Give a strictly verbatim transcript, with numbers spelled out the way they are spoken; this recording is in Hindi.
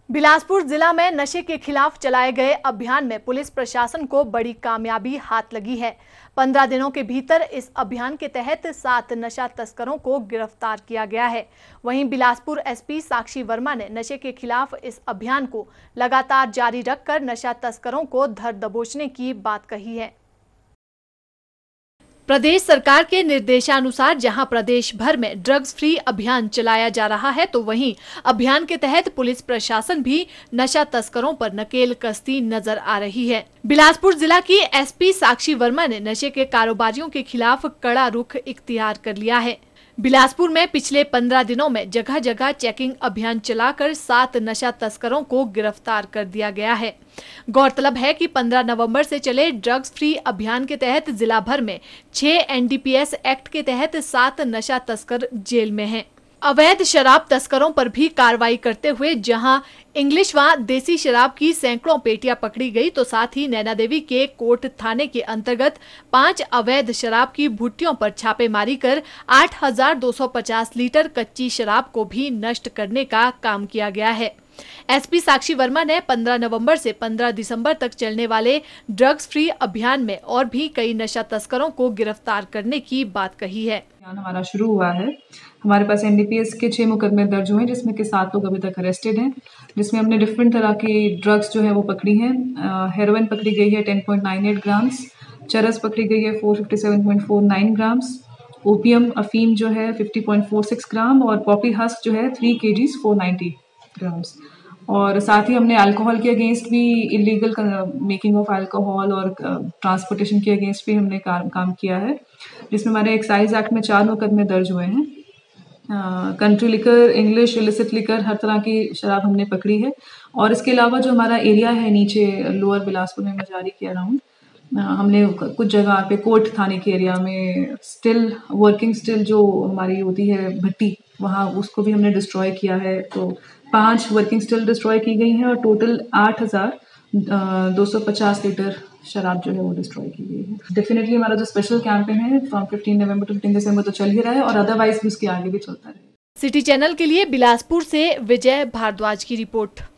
बिलासपुर जिला में नशे के खिलाफ चलाए गए अभियान में पुलिस प्रशासन को बड़ी कामयाबी हाथ लगी है। पंद्रह दिनों के भीतर इस अभियान के तहत सात नशा तस्करों को गिरफ्तार किया गया है। वहीं बिलासपुर एसपी साक्षी वर्मा ने नशे के खिलाफ इस अभियान को लगातार जारी रखकर नशा तस्करों को धर दबोचने की बात कही है। प्रदेश सरकार के निर्देशानुसार जहां प्रदेश भर में ड्रग्स फ्री अभियान चलाया जा रहा है, तो वहीं अभियान के तहत पुलिस प्रशासन भी नशा तस्करों पर नकेल कसती नजर आ रही है। बिलासपुर जिला की एसपी साक्षी वर्मा ने नशे के कारोबारियों के खिलाफ कड़ा रुख इख्तियार कर लिया है। बिलासपुर में पिछले पंद्रह दिनों में जगह जगह चेकिंग अभियान चलाकर सात नशा तस्करों को गिरफ्तार कर दिया गया है। गौरतलब है कि पंद्रह नवंबर से चले ड्रग्स फ्री अभियान के तहत जिला भर में छह एनडीपीएस एक्ट के तहत सात नशा तस्कर जेल में हैं। अवैध शराब तस्करों पर भी कार्रवाई करते हुए जहां इंग्लिश व देसी शराब की सैकड़ों पेटियां पकड़ी गई, तो साथ ही नैना देवी के कोट थाने के अंतर्गत पांच अवैध शराब की भुट्टियों पर छापेमारी कर आठ हजार दो सौ पचास लीटर कच्ची शराब को भी नष्ट करने का काम किया गया है। एसपी साक्षी वर्मा ने पंद्रह नवंबर से पंद्रह दिसंबर तक चलने वाले ड्रग्स फ्री अभियान में और भी कई नशा तस्करों को गिरफ्तार करने की बात कही है। हमारा शुरू हुआ है। हमारे पास एनडीपीएस के छह मुकदमे दर्ज हुए हैं, जिसमें के सात लोग अभी तक अरेस्टेड हैं, जिसमें हमने डिफरेंट तरह की ड्रग्स जो है वो पकड़ी हैं। हेरोइन पकड़ी गई है ten point nine eight grams, चरस पकड़ी गई है four fifty seven point four nine grams, opium अफीम जो है fifty point four six gram और पॉपी हस्क जो है three KGs four ninety grams. और साथ ही हमने अल्कोहल के अगेंस्ट भी इलीगल मेकिंग ऑफ अल्कोहल और ट्रांसपोर्टेशन के अगेंस्ट भी हमने काम काम किया है, जिसमें हमारे एक्साइज एक्ट में चार मुकदमे दर्ज हुए हैं। Country liquor, English, illicit liquor, हर तरह की शराब हमने पकड़ी है। और इसके अलावा जो हमारा एरिया है नीचे लोअर बिलासपुर में मैं जारी किया राउंड, हमने कुछ जगह पे कोट थाने के एरिया में स्टिल वर्किंग स्टिल जो हमारी होती है भट्टी, वहाँ उसको भी हमने डिस्ट्रॉय किया है। तो पांच वर्किंग स्टिल डिस्ट्रॉय की गई हैं और टोटल आठ हजार दो सौ पचास लीटर शराब जो है वो डिस्ट्रॉय की गई है। डेफिनेटली हमारा जो स्पेशल कैंपेन है from fifteen November to fifteen December तो चल ही रहा है और अदरवाइज भी उसके आगे भी चलता रहे। सिटी चैनल के लिए बिलासपुर से विजय भारद्वाज की रिपोर्ट।